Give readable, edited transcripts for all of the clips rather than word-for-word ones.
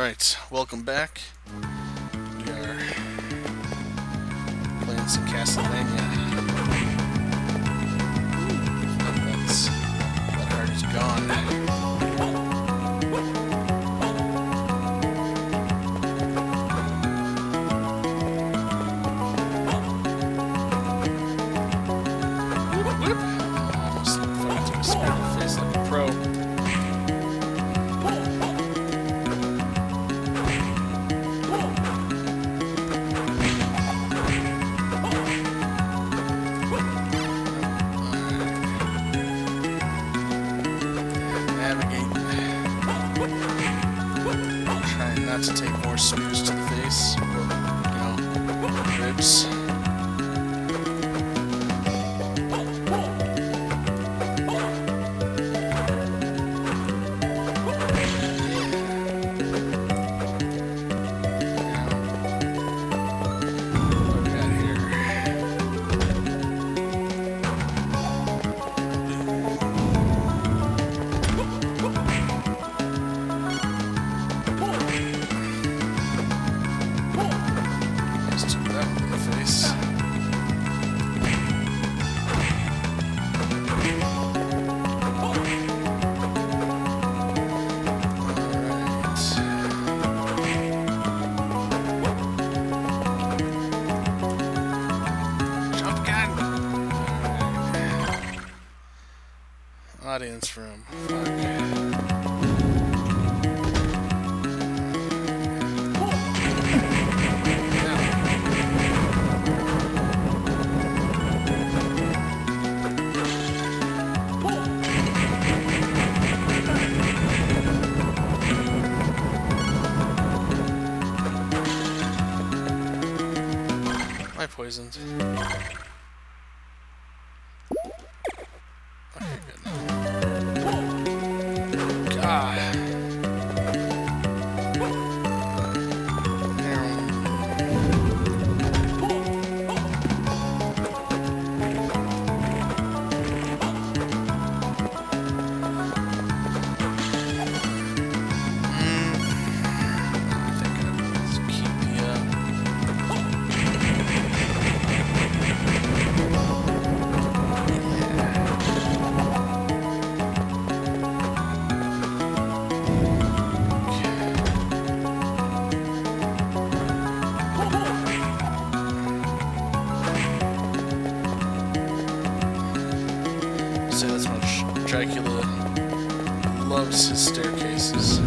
Alright, welcome back. We are playing some Castlevania. That heart is gone. Almost fell into a spirit face like a pro. Not to take more spears to the face, or, ribs. What we got here? Audience room. Fuck. I poisoned. Okay, good now. Say that's much. Dracula loves his staircases.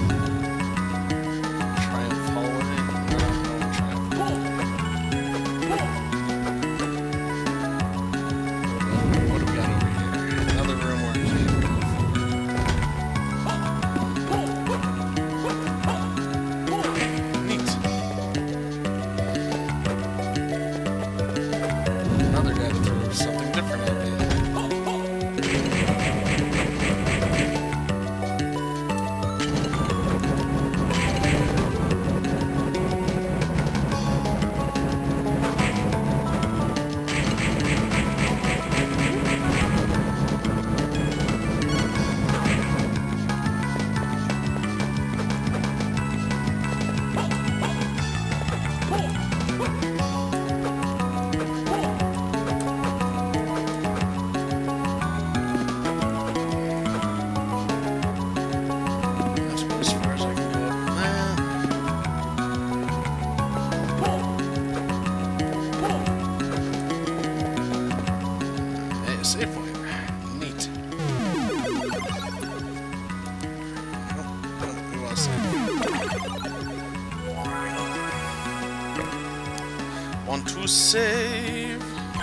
Triumph hallway? No, Triumph. What do we got over here? Another room where I can't go for. Neat. Another guy that threw something different at me. Save point. Neat. Nope. We want to save. Want to save.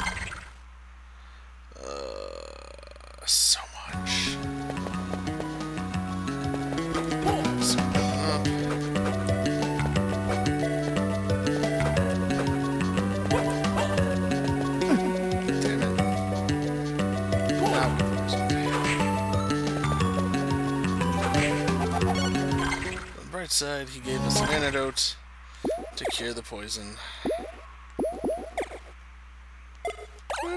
So much. Bright side, he gave us an antidote to cure the poison. Whoop.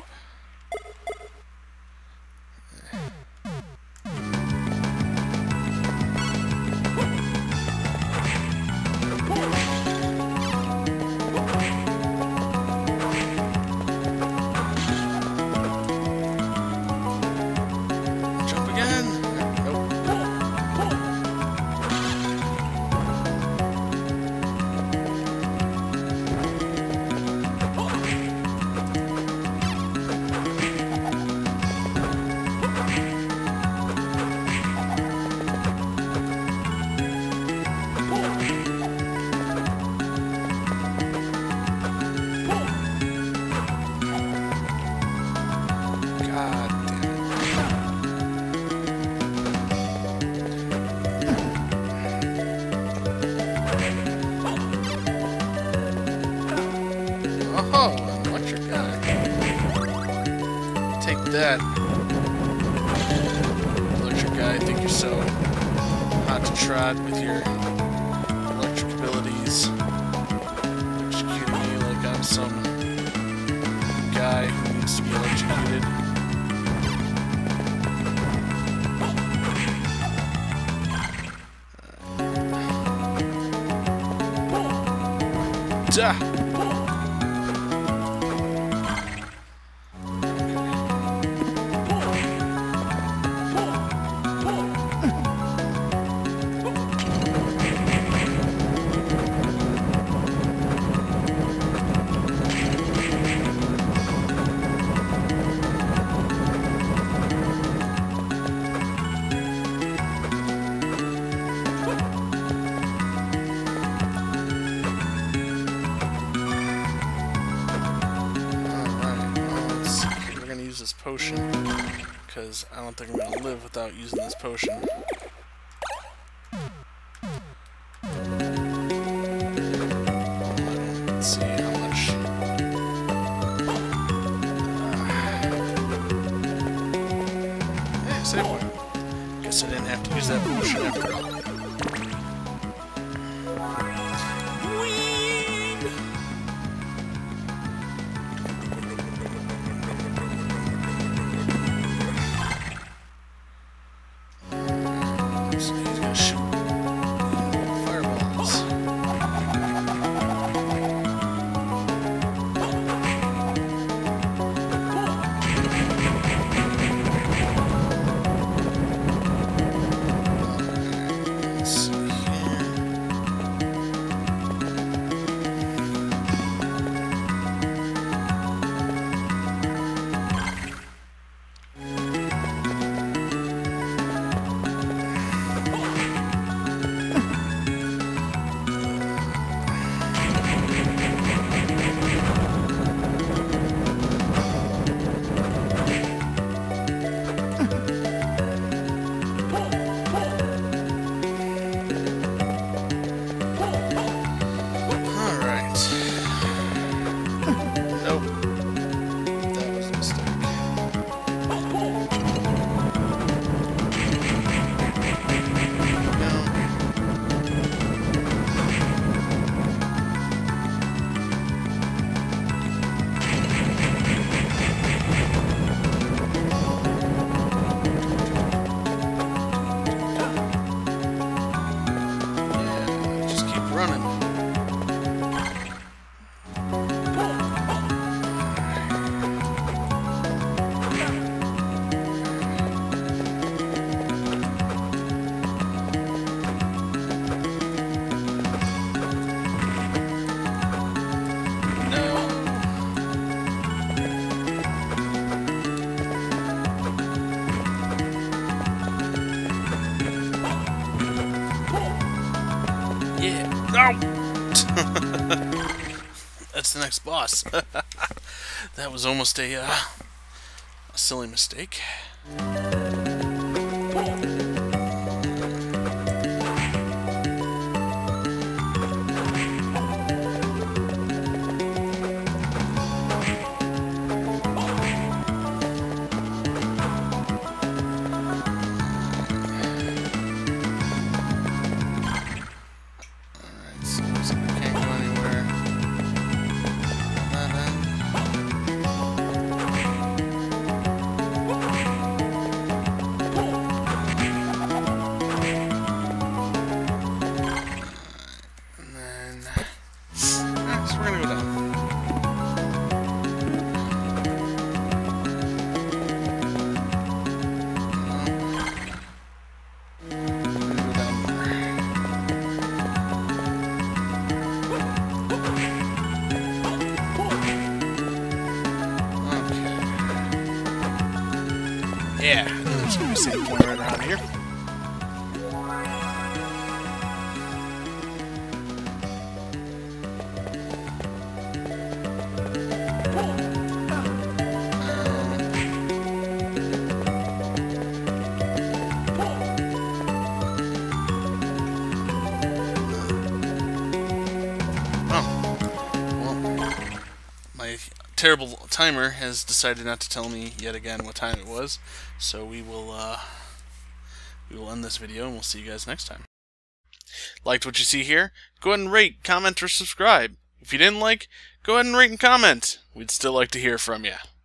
with that. Electric guy, I think you're so hot to trot with your electric abilities. Electrocuting me like I'm some guy who needs to be electrocuted. Duh! This potion, because I don't think I'm going to live without using this potion. Let's see how much. Yeah, save one. Guess I didn't have to use that potion after all. That's the next boss. That was almost a silly mistake. Yeah, there's going to be a save point right around here. timer has decided not to tell me yet again what time it was, so we will end this video, and we'll see you guys next time. Liked what you see here? Go ahead and rate, comment, or subscribe. If you didn't like, go ahead and rate and comment. We'd still like to hear from you.